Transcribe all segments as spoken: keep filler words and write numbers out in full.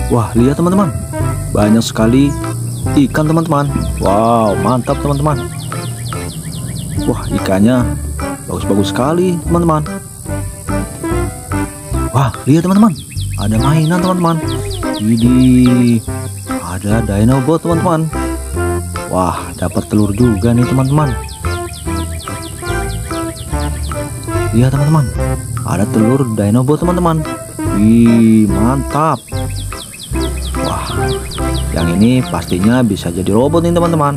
Wah, lihat teman-teman, banyak sekali ikan teman-teman. Wow, mantap teman-teman. Wah, ikannya bagus-bagus sekali teman-teman. Wah, lihat teman-teman, ada mainan teman-teman. Widih, ada Dinobot teman-teman. Wah, dapat telur juga nih teman-teman. Lihat teman-teman, ada telur Dinobot teman-teman. Wih, mantap. Wah, yang ini pastinya bisa jadi robot nih teman-teman.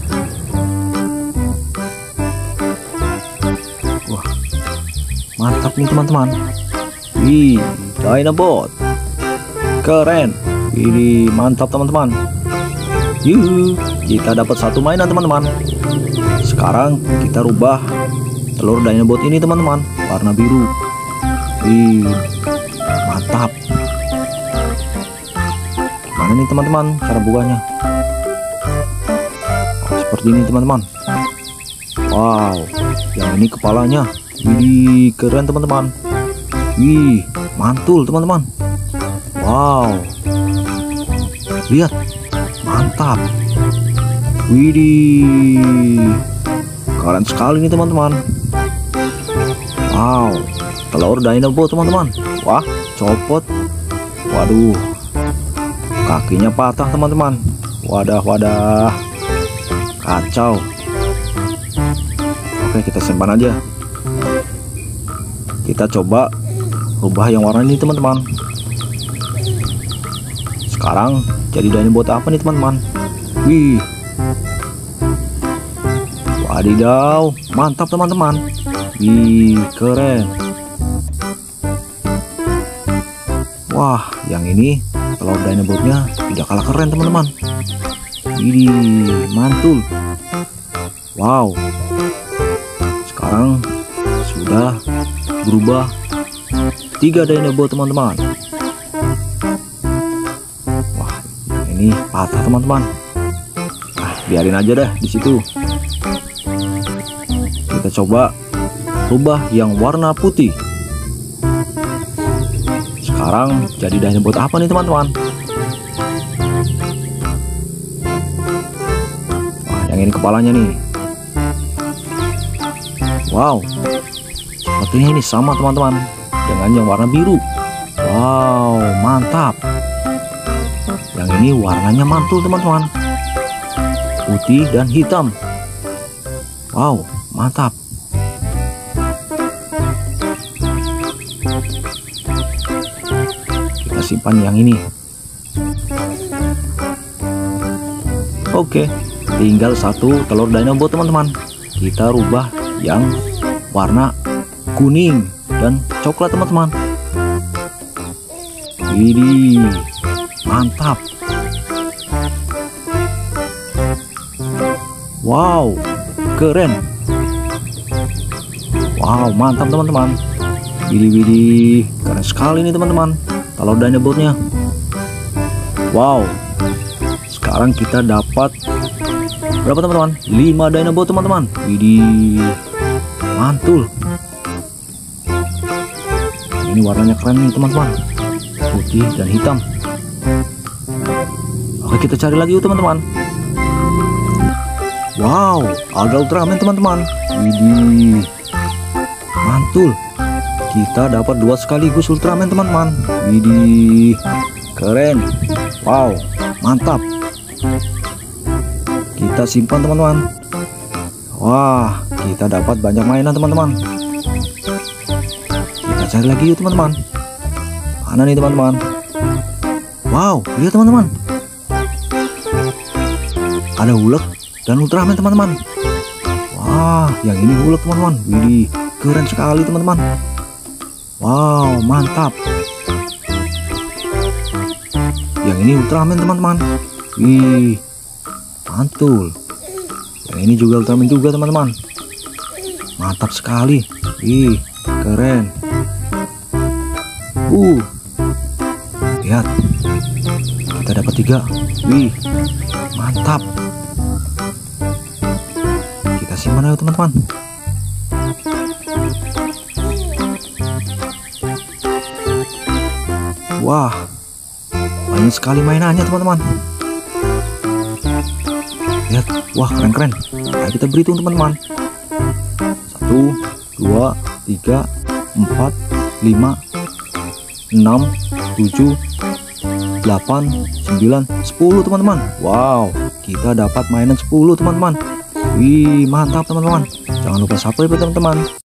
Wah, mantap nih teman-teman. Wih, Dinobot keren. Wih, mantap teman-teman. Yuh, kita dapat satu mainan teman-teman. Sekarang kita rubah telur Dinobot ini teman-teman, warna biru. Wih, mantap. Gimana nih teman-teman cara bukanya? Oh, seperti ini teman-teman. Wow, yang ini kepalanya. Wih, keren teman-teman. Wih, mantul teman-teman. Wow, lihat, mantap. Widih, keren sekali nih teman-teman. Wow, telur Dinobot teman-teman. Wah, copot. Waduh, kakinya patah teman-teman. Wadah, wadah, kacau. Oke, kita simpan aja. Kita coba rubah yang warna ini teman-teman. Sekarang jadi Dinobot apa nih teman-teman? Wih, wadidaw, mantap teman-teman. Wih, keren. Wah, yang ini telur Dinobotnya tidak kalah keren teman-teman. Wih, mantul. Wow, sekarang sudah berubah tiga Dinobot teman-teman. Wah, ini patah teman-teman. Nah, biarin aja deh di situ. Kita coba rubah yang warna putih. Sekarang jadi Dinobot apa nih teman-teman? Wah, yang ini kepalanya nih. Wow, sepertinya ini sama teman-teman dengan yang warna biru. Wow, mantap. Yang ini warnanya mantul teman-teman, putih dan hitam. Wow, mantap. Kita simpan yang ini. Oke, tinggal satu telur Dinobot teman-teman. Kita rubah yang warna kuning dan coklat teman-teman. Widih, mantap. Wow, keren. Wow, mantap teman-teman. Widih, widih, keren sekali nih teman-teman telur Dinobotnya. Wow, sekarang kita dapat berapa teman-teman? lima Dinobot teman-teman. Widih, mantul. Ini warnanya keren nih teman-teman, putih dan hitam. Oke, kita cari lagi yuk teman-teman. Wow, ada Ultraman teman-teman. Widih, mantul. Kita dapat dua sekaligus Ultraman teman-teman. Widih, keren. Wow, mantap. Kita simpan teman-teman. Wah, kita dapat banyak mainan teman-teman. Kita cari lagi yuk teman-teman. Mana nih teman-teman? Wow, lihat teman-teman, ada Hulk dan Ultraman teman-teman. Wah, yang ini Hulk teman-teman. Widih, keren sekali teman-teman. Wow, mantap. Yang ini Ultraman teman-teman. Wih, mantul. Yang ini juga Ultraman juga teman-teman. Mantap sekali. Wih, keren. Uh, lihat, kita dapat tiga. Wih, mantap. Kita simpan aja teman-teman. Wah, banyak sekali mainannya teman-teman. Lihat, wah keren-keren. Ayo kita berhitung teman-teman. Satu, dua, tiga, empat, lima, enam, tujuh, delapan, sembilan, sepuluh teman-teman. Wow, kita dapat mainan sepuluh teman-teman. Wih, mantap teman-teman. Jangan lupa subscribe ya teman-teman.